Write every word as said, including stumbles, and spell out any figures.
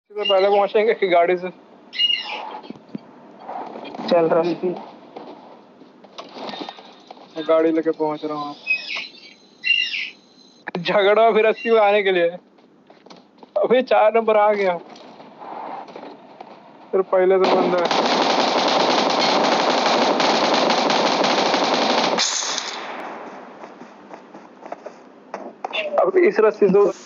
इससे पहले पहुंचेंगे कि गाड़ी से चल रहा है। मैं गाड़ी लेके पहुंच रहा हूँ। झगड़ा फिर अस्सी में आने के लिए। अभी चार नंबर आ गया। फिर पहले से बंदा है। अब इस रस्सी से